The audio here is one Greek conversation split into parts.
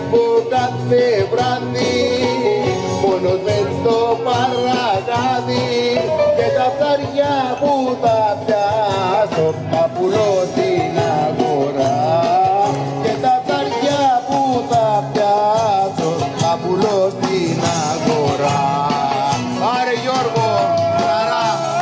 βλέπω κάθε βράδυ μόνος μες στο παραγάδι και τα ψάρια που θα πιάσω θα πουλώ στην αγορά και τα ψάρια που θα πιάσω θα πουλώ στην αγορά. Άρε Γιώργο, χαρά!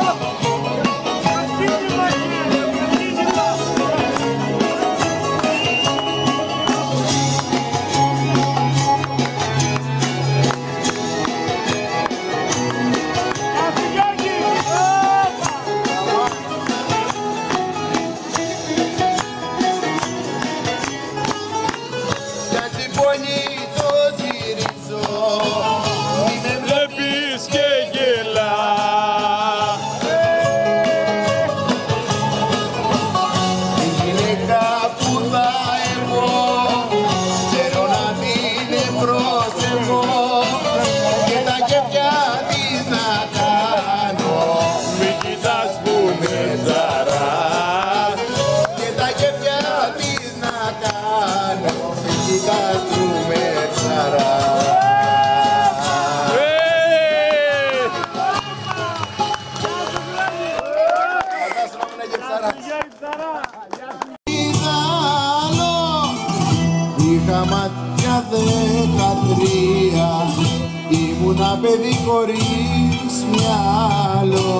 Είχα μάτια 13, ήμουνα παιδί χωρίς μυαλό.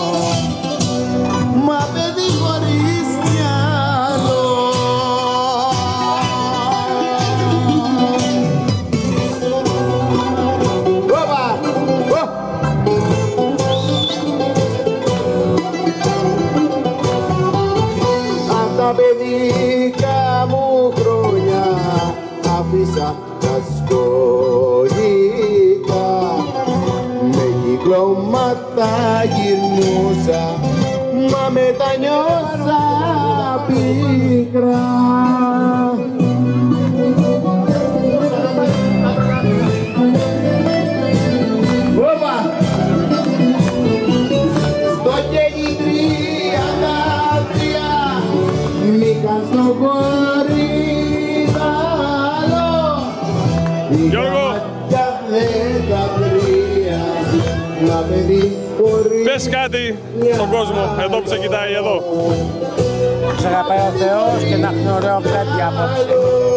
Μα παιδί χωρίς μυαλό. Απ' τα παιδικά μου χρόνια άφησα τα σχολικά, με κυκλώματα γυρνούσα, μα μετανιώσα πίκρα. Στο κελί 33 μήκα στο κορίδαλο. Γιώργο! Πες κάτι στον κόσμο, εδώ που σε κοιτάει, εδώ. Σε αγαπάει ο Θεός και να έχουν ωραίο βράδυ απόψε.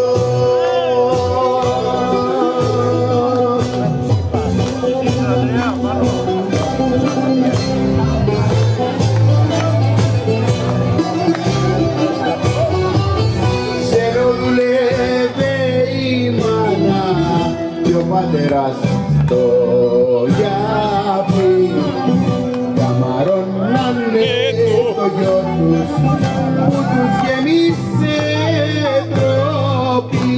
Πατέρας το γιάπι καμαρώνανε το γιο τους που τους γεμίσε τρόπι.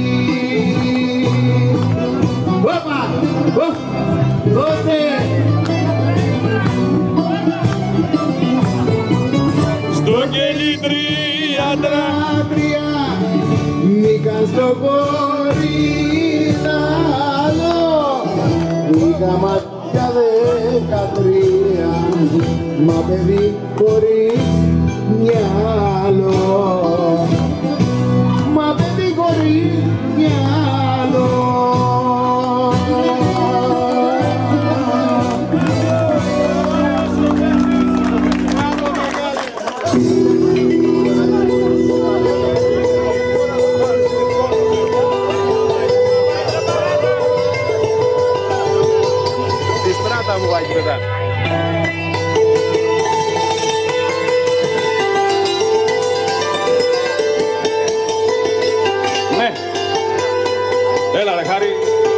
Όπα! Δώσε! Στο κελί 33 μήκαν στο κορίδαλο. Είχα μάτια 13, μα παιδί χωρίς μυαλό. Μα παιδί χωρίς μυαλό. Ναι. Έλα ρε Χάρη.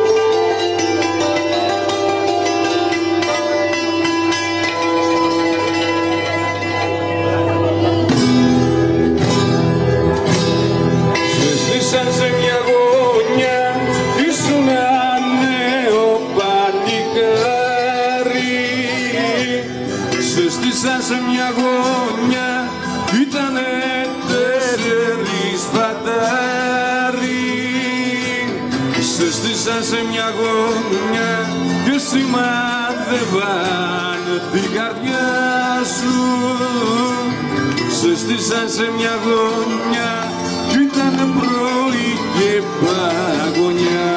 Ζήστησαν σε μια γωνιά, ήσουν νέο παλικάρι. Ζήστησαν σε μια γωνιά, ήτανε 4 φαντάρι. Ζήστησαν σε μια γωνιά και σημάδευαν την καρδιά σου. Ζήστησαν σε μια γωνιά κι ήταν πρωί και παγωνιά.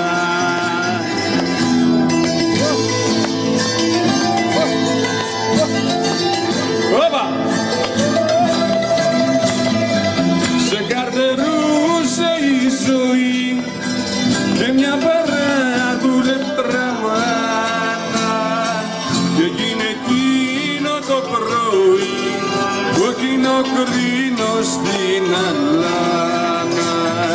μια παρέα δουλεύτρα μάνα και έγινε εκείνο το πρωί κόκκινο κρίνο στην αλάνα.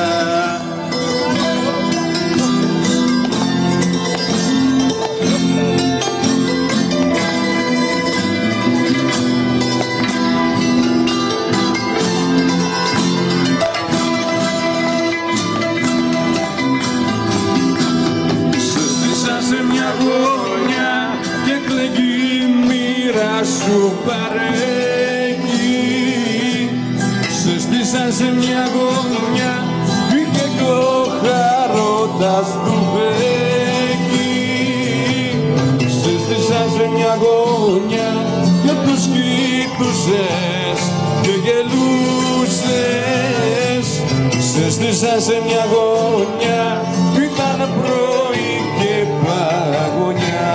Σε μια γωνιά και κλαίγει η μοίρα σου παρέκει. Σε στήσα σε μια γωνιά κι είχε κι ο χαρότας του βέκει. Σε στήσα σε μια γωνιά και τους κοιτούσες και γελούσες. Σε στήσα σε μια γωνιά κι ήταν πρωί και παγωνιά.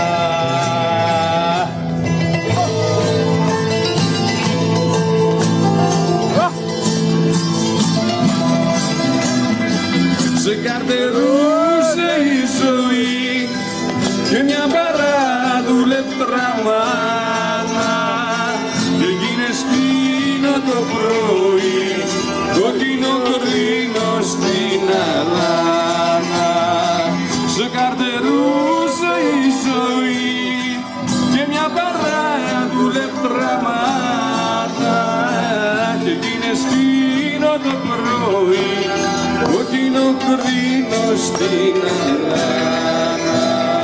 Σε καρτερούσε η ζωή και μια παράδουλευτρα μάνα και γίνες εκείνο το πρωί κόκκινο κρίνο στην αλάνα. Σε καρτερούσε η ζωή και μια παράδουλευτρα μάνα και γίνες εκείνο το πρωί κόκκινο κρίνο στην αλάνα.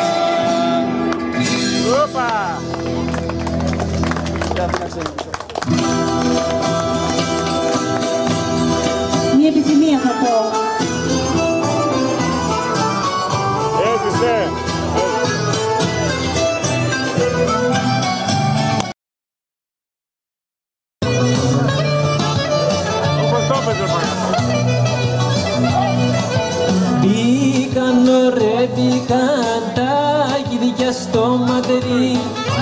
Όπα! Μια επιθυμία θα πω. Έζησε! Όπως το έπαιζε πάνω. Μπήκαν ωραία, μπήκαν τα γυδιά στο ματερί.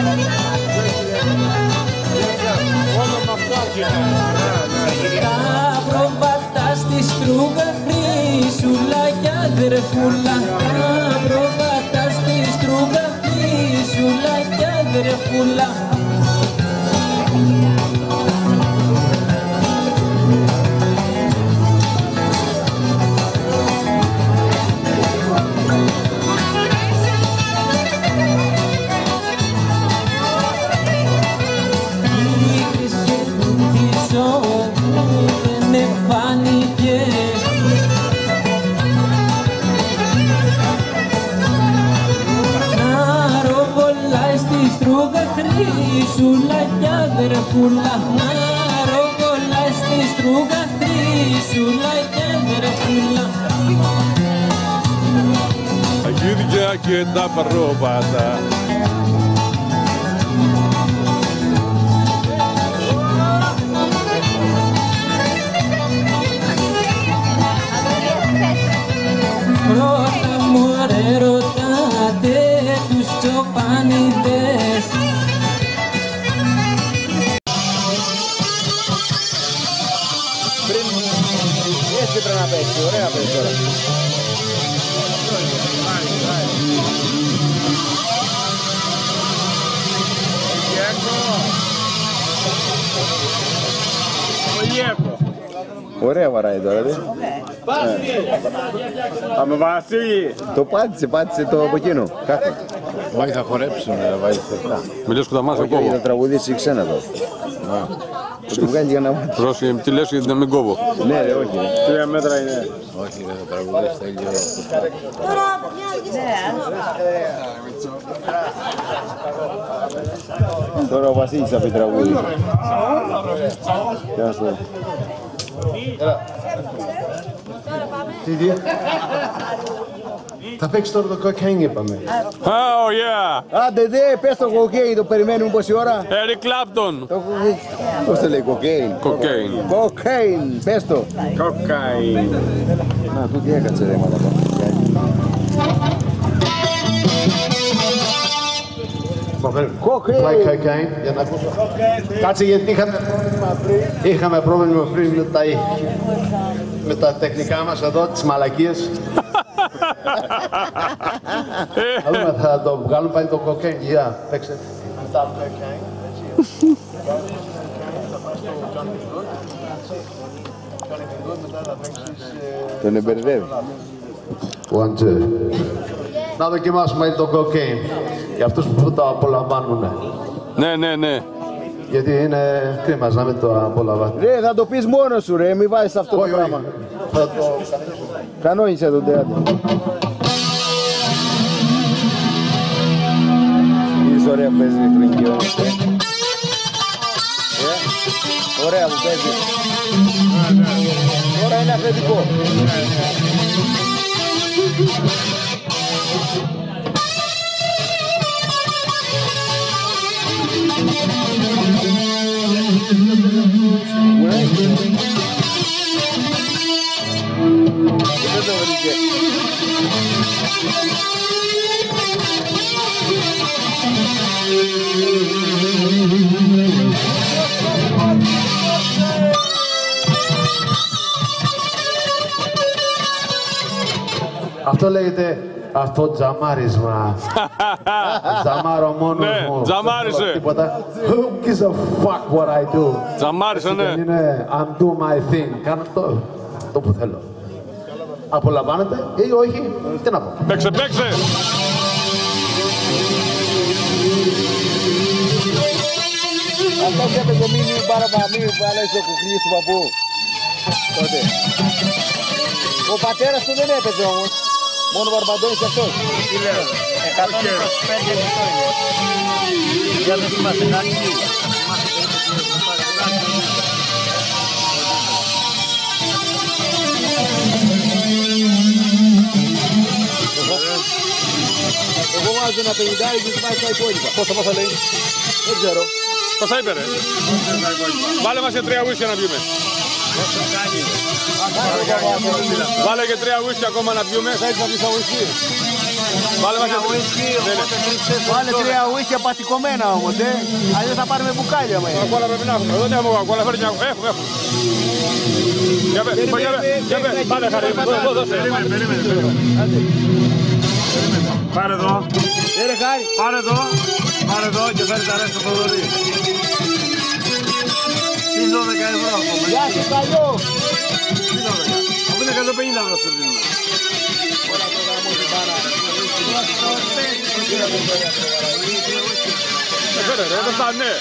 Τα προβάτα στη στρούγα χρυσούλα κι αδερφούλα. Τα προβάτα στη στρούγα χρυσούλα κι αδερφούλα. Δεν φάνηκε. Να ροβολάει στη στρούγα χρυσούλα κι αδερφούλα. Να ροβολάει στη στρούγα χρυσούλα κι αδερφούλα. Τα γίδια και τα πρόβατα. Πρώτα μωρέ ρωτάτε τους τσοπανίδες. Έτσι πρέπει να παίξει, ωραία παίξει τώρα. Ωραία βαράει τώρα, δε. Πάμε Βασίλη! Το πάτησε το από εκείνο. Κάθε. Όχι, θα χορέψουν, βάζει φερτά. Μιλάς κουταμάς Όχι, κόβω. θα τραγουδήσει ξένα εδώ. Θα του βγάλει για να μάθει. Πρόσεχε, τι λες γιατί να μην κόβω. Ναι, ρε, όχι. 3 μέτρα είναι. Όχι, δεν θα τραγουδήσει, θέλει λίγο. Τώρα ο Βασίλης θα πει τραγούδι. Γεια σου. Τι. Θα παίξει τώρα το cocaine, είπαμε. Oh yeah! Άντε δε, πες το cocaine, το περιμένουμε πόση ώρα. Eric Clapton! Πώς το λέει, cocaine. Cocaine. Cocaine, πες το. Cocaine. Να, του τι έκατσε ρε μαλακά. Cocaine. Like cocaine, για να ακούσω. Κάτσε γιατί είχαμε πρόβλημα πριν με τα τεχνικά μας εδώ, τις μαλακίες. Αλλού θα το βγάλουν πάλι το cocaine. Για, παίξε. Μετά το cocaine, έτσι. Τον εμπερδεύει. One, two. Να δοκιμάσουμε το cocaine. Για αυτούς που το απολαμβάνουν. Ναι. Γιατί είναι κρίμα να μην το απολαμβάνουν. Ρε, θα το πεις μόνος σου ρε, μη βάζεις αυτό το πράγμα. Θα το... Κανόνισε τον θέατρο. Είδες ωραία που παίζει η ηλεκτρονική όμως. Ωραία που παίζει. Τώρα είναι αφεντικό. Δεν το βρήκε. Αυτό λέγεται αυτό τζαμάρισμα. Τζαμάρω μόνος Ναι, μου. τζαμάρισε. Τίποτα. Who gives a fuck what I do. Τζαμάρισε, ναι. Δεν είναι I'm do my thing. Κάνω το που θέλω. Απολαμβάνετε ή όχι, τι να πω. Παίξε. Αυτό και έπαιζε μήνυ βάλε στο κουκλί του παππού. Τότε. Ο πατέρας του δεν έπαιζε όμως. Μόνο Βαρμπαντώνης αυτός. Τι λέω. 125 λεπτό είναι. Για δεν είμαστε κάτι. Εγώ βάζω ένα 50 και πάει στα υπόλοιπα. Πόσα λέει. Δεν ξέρω. Πόσα είπε ρε. Βάλε μας και 3 ουίσκια να πιούμε. Βάλε και 3 ουίσκια ακόμα να πιούμε. Θα έχεις να πεις τα ουίσκι. Βάλε μας και 3 ουίσκια. Βάλε 3 ουίσκια πατικωμένα όμως, αλλιώς θα πάρουμε μπουκάλια μας. Κοκακόλα πρέπει να έχουμε. Εδώ δεν έχουμε κοκακόλα. Έχουμε. Για πέ. Πάρε χαρί. Δώσε. Πάρε εδώ. Πάρε εδώ και φέρει τα ρέστα στο Θοδωρή. Συν 12 ευρώ ακόμα. Γεια σου Καλιό. Συν 12. Αφού είναι 150 ευρώ στο δίνουμε. Φέρε ρε, δεν φτάνει, ναι.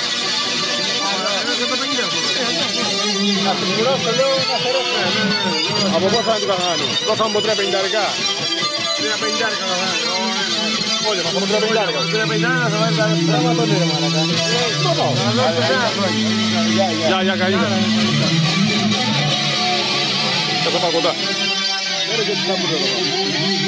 Να συμπληρώσω λέω να φερώσω. Από πόσο θα είναι του κανάλι. Δώσαμε από 350 αρικα. 350 αρικα θα κάνει. Όλοι μας από 350 αρικα. 350 θα βάλει τα Πράγμα τον ήρεμα να κάνει. Για καλύτερα. Θα πάω κοντά. Φέρε και την άμπουρα εδώ.